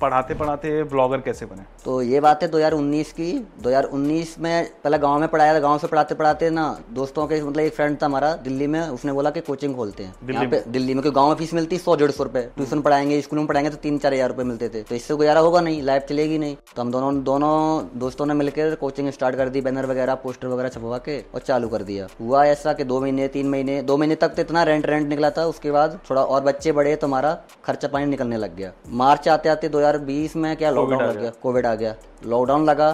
पढ़ाते पढ़ाते ब्लॉगर कैसे बने? तो ये बात है 2019 की। 2019 में पहले गांव में पढ़ाया था। गांव से पढ़ाते पढ़ाते ना दोस्तों के मतलब एक फ्रेंड था हमारा दिल्ली में, उसने बोला कि कोचिंग खोलते हैं यहाँ पे दिल्ली में, क्योंकि गांव में फीस मिलती 100-150 रुपए। ट्यूशन पढ़ाएंगे, स्कूल में पढ़ाएंगे तो 3-4 हज़ार रुपए मिलते थे, तो इससे गुजारा होगा नहीं, लाइफ चलेगी नहीं। तो हम दोनों दोस्तों ने मिलकर कोचिंग स्टार्ट कर दी, बैनर वगैरह पोस्टर वगैरह छपवा के और चालू कर दिया। हुआ ऐसा कि 2 महीने 3 महीने 2 महीने तक तो इतना रेंट निकला था। उसके बाद थोड़ा और बच्चे बढ़े तो हमारा खर्चा पानी निकलने लग गया। मार्च आते आते 2020 में क्या लॉकडाउन लग गया, कोविड आ गया, लॉकडाउन लगा,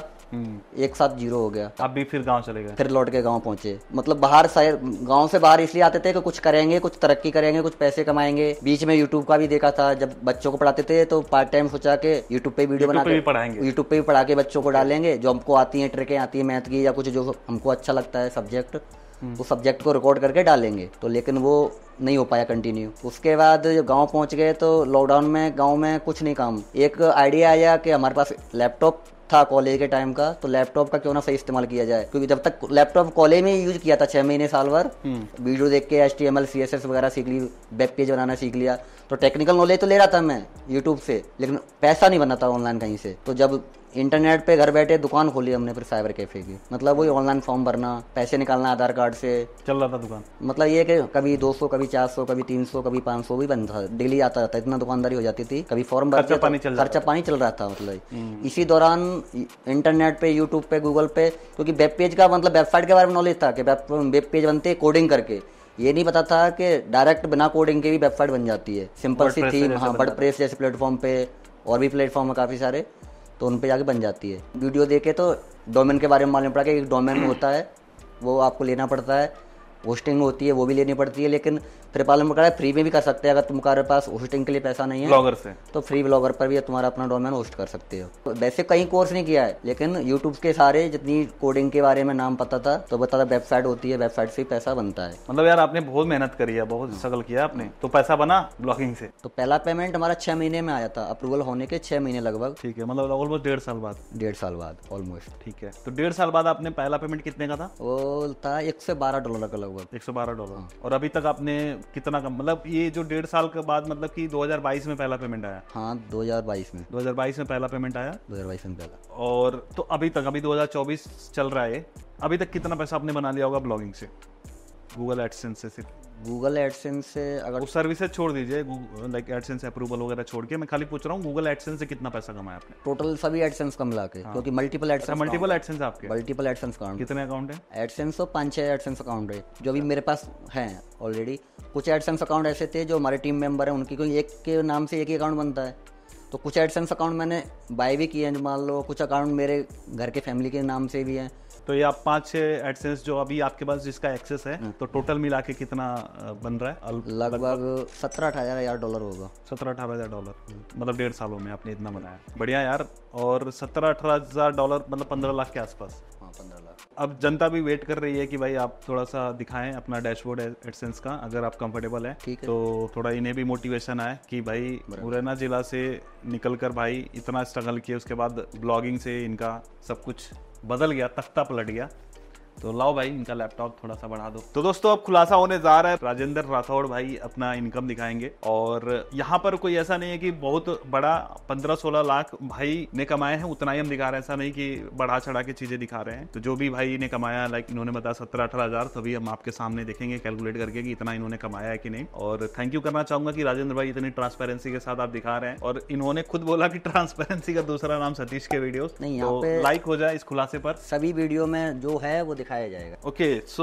एक साथ जीरो हो गया। अब भी फिर गांव चले गए? फिर लौट के गांव पहुंचे। मतलब बाहर शहर गांव से बाहर इसलिए आते थे कि कुछ करेंगे, कुछ तरक्की करेंगे, कुछ पैसे कमाएंगे। बीच में यूट्यूब का भी देखा था, जब बच्चों को पढ़ाते थे तो पार्ट टाइम सोचा कि यूट्यूब पे वीडियो बना के पढ़ाएंगे, यूट्यूब पे भी पढ़ा के बच्चों को डालेंगे। जो हमको आती है ट्रिकें आती है मैथ की या कुछ जो हमको अच्छा लगता है सब्जेक्ट, उस सब्जेक्ट को रिकॉर्ड करके डालेंगे। तो लेकिन वो नहीं हो पाया कंटिन्यू। उसके बाद जब गांव पहुंच गए तो लॉकडाउन में गांव में कुछ नहीं काम। एक आइडिया आया कि हमारे पास लैपटॉप था कॉलेज के टाइम का, तो लैपटॉप का क्यों ना सही इस्तेमाल किया जाए, क्योंकि जब तक लैपटॉप कॉलेज में यूज किया था 6 महीने साल भर, वीडियो देख के HTML CSS वगैरह सीख ली, वेब पेज बनाना सीख लिया। तो टेक्निकल नॉलेज तो ले रहा था मैं यूट्यूब से, लेकिन पैसा नहीं बना था ऑनलाइन कहीं से। तो जब इंटरनेट पे घर बैठे दुकान खोली हमने फिर साइबर कैफे की, मतलब वही ऑनलाइन फॉर्म भरना, पैसे निकालना आधार कार्ड से, चल रहा था दुकान। मतलब ये कि कभी 200 कभी 400 कभी 300 कभी 500 भी बंद था, डेली आता रहता, इतना दुकानदारी हो जाती थी। कभी फॉर्म भरते खर्चा पानी चल रहा था। मतलब इसी दौरान इंटरनेट पे यूट्यूब पे गूगल पे, क्योंकि वेब पेज का मतलब वेबसाइट के बारे में नॉलेज था कि वेब पेज बनते कोडिंग करके, ये नहीं पता था कि डायरेक्ट बिना कोडिंग के भी वेबसाइट बन जाती है, सिंपल सी थीम। हाँ, वर्डप्रेस जैसे प्लेटफॉर्म पे और भी प्लेटफॉर्म है काफ़ी सारे, तो उन पे जाके बन जाती है। वीडियो देखे तो डोमेन के बारे में मालूम पड़ा कि एक डोमेन होता है वो आपको लेना पड़ता है, होस्टिंग होती है वो भी लेनी पड़ती है, लेकिन फिर मालूम पड़ा है फ्री में भी कर सकते हैं। अगर तुम्हारे पास होस्टिंग के लिए पैसा नहीं है ब्लॉगर से, तो फ्री ब्लॉगर पर भी तुम्हारा अपना डोमेन होस्ट कर सकते हो। तो वैसे कहीं कोर्स नहीं किया है, लेकिन यूट्यूब के सारे जितनी कोडिंग के बारे में नाम पता था, तो बता था वेबसाइट होती है, वेबसाइट से ही पैसा बनता है। मतलब यार आपने बहुत मेहनत करी है, बहुत स्ट्रगल किया आपने, तो पैसा बना ब्लॉगिंग से? तो पहला पेमेंट हमारा 6 महीने में आया था, अप्रूवल होने के 6 महीने लगभग। ठीक है, मतलब ऑलमोस्ट 1.5 साल बाद। 1.5 साल बाद ऑलमोस्ट। ठीक है, तो 1.5 साल बाद आपने पहला पेमेंट कितने का था? वो था $112 का लगभग। $112। और अभी तक आपने कितना का, मतलब ये जो 1.5 साल के बाद, मतलब कि 2022 में पहला पेमेंट आया? हाँ, 2022 में। 2022 में पहला पेमेंट आया। 2022 में पहला। और तो अभी तक, अभी 2024 चल रहा है, अभी तक कितना पैसा आपने बना लिया होगा ब्लॉगिंग से, गूगल एडसेंस से? सिर्फ गूगल एडसेंस से अगर उस सर्विसेज छोड़ दीजिए, लाइक एडसेंस अप्रूवल वगैरह छोड़ के, मैं खाली पूछ रहा हूँ गूगल एडसेंस से कितना पैसा कमाया आपने टोटल सभी एडसेंस का मिला के? क्योंकि मल्टीपल एडसेंस आपके मल्टीपल एडसेंस अकाउंट। कितने अकाउंट है एडसेंस? तो 5-6 एडसेंस अकाउंट है जो भी मेरे पास हैं ऑलरेडी। कुछ एडसेंस अकाउंट ऐसे थे जो हमारे टीम मेंबर हैं उनकी, कोई एक के नाम से एक ही अकाउंट बनता है, तो कुछ एडसेंस अकाउंट मैंने बाय भी किए हैं मान लो, कुछ अकाउंट मेरे घर के फैमिली के नाम से भी हैं। तो ये आप 5-6 एडसेंस जो अभी आपके पास जिसका एक्सेस है, तो टोटल मिला के कितना बन रहा है? लगभग $17-18 हज़ार होगा। $17-18 हज़ार, मतलब 1.5 सालों में आपने इतना बनाया। बढ़िया यार। और $17-18 हज़ार मतलब 15 लाख के आसपास। हाँ, 15 लाख। अब जनता भी वेट कर रही है कि भाई आप थोड़ा सा दिखाएं अपना डैशबोर्ड एडसेंस का, अगर आप कंफर्टेबल है तो थोड़ा इन्हें भी मोटिवेशन आए कि भाई मुरैना जिला से निकल कर भाई इतना स्ट्रगल किए, उसके बाद ब्लॉगिंग से इनका सब कुछ बदल गया, तख्ता पलट गया। तो लाओ भाई इनका लैपटॉप थोड़ा सा बढ़ा दो। तो दोस्तों अब खुलासा होने जा रहा है, राजेंद्र राठौड़ भाई अपना इनकम दिखाएंगे। और यहाँ पर कोई ऐसा नहीं है कि बहुत बड़ा 15-16 लाख भाई ने कमाए हैं उतना ही हम दिखा रहे हैं, ऐसा नहीं कि बढ़ा चढ़ा के चीजें दिखा रहे हैं। तो जो भी भाई ने कमाया, लाइक इन्होंने बताया 17-18 हज़ार, तभी हम आपके सामने देखेंगे कैलकुलेट करके कि इतना इन्होंने कमाया है कि नहीं। और थैंक यू करना चाहूंगा कि राजेंद्र भाई इतनी ट्रांसपेरेंसी के साथ आप दिखा रहे हैं, और इन्होंने खुद बोला कि ट्रांसपेरेंसी का दूसरा नाम सतीश के वीडियो। तो लाइक हो जाए इस खुलासे पर, सभी वीडियो में जो है वो दिखाया जाएगा। ओके, सो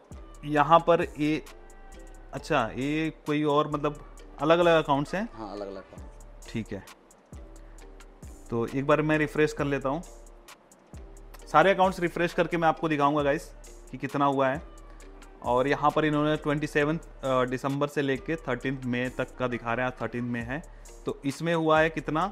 यहाँ पर ये, अच्छा ये कोई और मतलब अलग अलग अकाउंट्स हैं? हाँ, अलग अलग अकाउंट। ठीक है, तो एक बार मैं रिफ्रेश कर लेता हूँ, सारे अकाउंट्स रिफ्रेश करके मैं आपको दिखाऊंगा गाइस कि कितना हुआ है। और यहाँ पर इन्होंने 27 दिसंबर से लेके 13 मई तक का दिखा रहे हैं, 13 मई है, तो इसमें हुआ है कितना,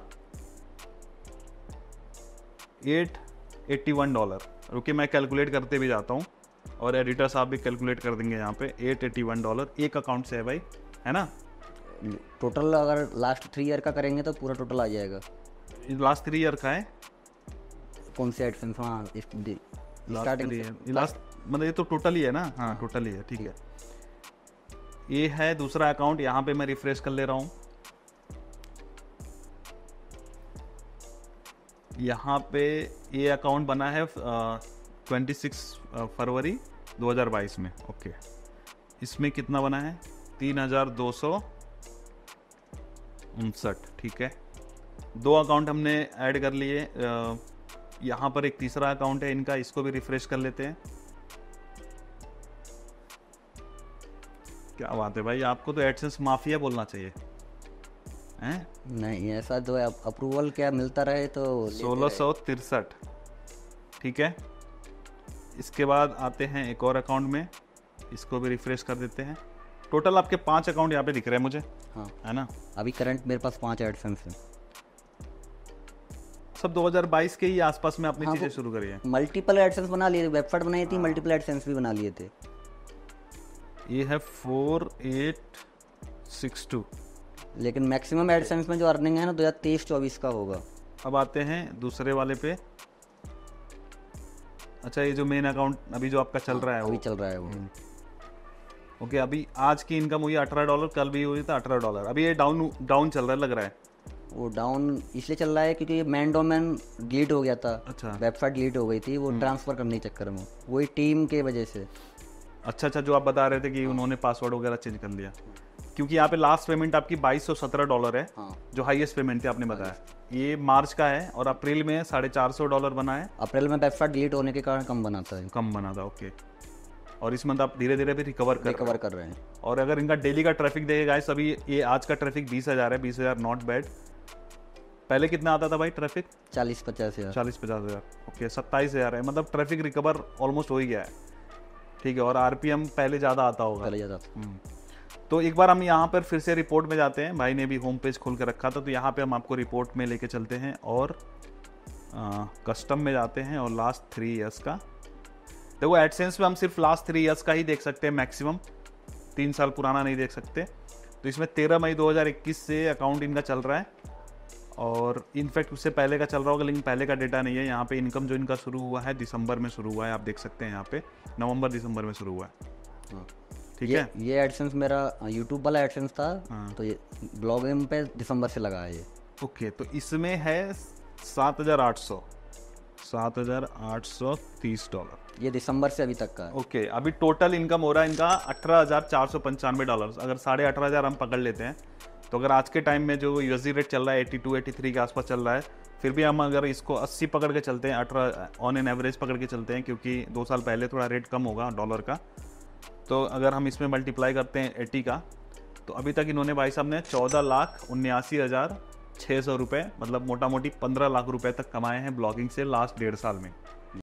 $881। रुकिए मैं कैलकुलेट करते भी जाता हूँ, और एडिटर साहब भी कैलकुलेट कर देंगे यहाँ पे। $881 एक अकाउंट से है भाई, है ना? टोटल अगर लास्ट 3 ईयर का करेंगे तो पूरा टोटल आ जाएगा। लास्ट 3 ईयर का है? कौन से एडसेंस? हाँ, लास्ट मतलब ये तो टोटल ही है ना? हाँ, टोटल ही है। ठीक है, ये है दूसरा अकाउंट, यहाँ पे मैं रिफ्रेश कर ले रहा हूँ। यहाँ पे ये अकाउंट बना है 26 फरवरी 2022 में। ओके, इसमें कितना बना है? 3259। ठीक है, 2 अकाउंट हमने ऐड कर लिए। यहाँ पर एक तीसरा अकाउंट है इनका, इसको भी रिफ्रेश कर लेते हैं। क्या बात है भाई, आपको तो एडसेंस माफिया बोलना चाहिए हैं? नहीं, ऐसा तो अप्रूवल क्या मिलता रहे तो 1663। ठीक है, इसके बाद आते हैं एक और अकाउंट में, इसको भी रिफ्रेश कर देते हैं। टोटल आपके 5 अकाउंट यहाँ पे दिख रहे हैं मुझे। हाँ, है ना? अभी करंट मेरे पास 5 एडसेंस हैं। सब 2022 के ही आसपास में आपने चीजें शुरू करी है। मल्टीपल एडसेंस बना लिए थे, वेबसाइट बनाई थी, मल्टीपल एडसेंस भी बना लिए थे। ये है 4862। लेकिन मैक्सिमम एडसेंस में जो अर्निंग है ना 2023-24 का होगा। अब आते हैं दूसरे वाले पे। अच्छा, ये जो मेन अकाउंट अभी जो आपका चल रहा है, अभी चल रहा है वो। ओके, अभी आज की इनकम हुई $18, कल भी हुई था $18। अभी ये डाउन चल रहा है लग रहा है। वो डाउन इसलिए चल रहा है क्योंकि ये मेन डोमेन डिलीट हो गया था। अच्छा, वेबसाइट डिलीट हो गई थी, वो ट्रांसफर करने के चक्कर में, वही टीम के वजह से। अच्छा, जो आप बता रहे थे कि उन्होंने पासवर्ड वगैरह चेंज कर लिया, क्योंकि यहाँ पे लास्ट पेमेंट आपकी $2217 है। हाँ, जो हाईएस्ट पेमेंट थी आपने बताया, ये मार्च का है और अप्रैल में $450 बना है। अप्रैल में वेबसाइट डिलीट होने के कारण कम बना था। ओके, और इस मंथ आप धीरे धीरे भी रिकवर कर रहे हैं। और अगर इनका डेली का ट्रैफिक देखेगा गाइस, अभी ये आज का ट्रैफिक 20,000 है। 20,000 नॉट बैड। पहले कितना आता था भाई ट्रैफिक? 40-50 हज़ार। 40-50 हज़ार। ओके, 27,000 है, मतलब ट्रैफिक रिकवर ऑलमोस्ट हो ही गया है। ठीक है, और आरपीएम पहले ज़्यादा आता होगा। तो एक बार हम यहाँ पर फिर से रिपोर्ट में जाते हैं। भाई ने भी होम पेज खोल के रखा था, तो यहाँ पे हम आपको रिपोर्ट में लेके चलते हैं और कस्टम में जाते हैं और लास्ट 3 ईयर्स का। देखो, एडसेंस में हम सिर्फ लास्ट 3 ईयर्स का ही देख सकते हैं मैक्सिमम, 3 साल पुराना नहीं देख सकते। तो इसमें 13 मई 2021 से अकाउंट इनका चल रहा है और इनफैक्ट उससे पहले का चल रहा होगा, लेकिन पहले का डेटा नहीं है। यहाँ पे इनकम जो इनका शुरू हुआ है दिसंबर में शुरू हुआ है, आप देख सकते हैं यहाँ पे नवंबर दिसंबर में शुरू हुआ है। ठीक है, ये एडसेंस मेरा यूट्यूब वाला एडसेंस था। तो ये ब्लॉगिंग पे दिसंबर से लगा है ये। ओके, तो इसमें है $7,830। ये दिसंबर से अभी तक का है। ओके, अभी टोटल इनकम हो रहा है इनका $18,495। अगर 18,500 हम पकड़ लेते हैं, तो अगर आज के टाइम में जो यूएसडी रेट चल रहा है 82-83 के आसपास चल रहा है, फिर भी हम अगर इसको 80 पकड़ के चलते हैं, 18 ऑन एन एवरेज पकड़ के चलते हैं, क्योंकि 2 साल पहले थोड़ा रेट कम होगा डॉलर का, तो अगर हम इसमें मल्टीप्लाई करते हैं 80 का, तो अभी तक इन्होंने भाई साहब ने 14,79,600 रुपये, मतलब मोटा मोटी 15 लाख रुपए तक कमाए हैं ब्लॉगिंग से लास्ट 1.5 साल में।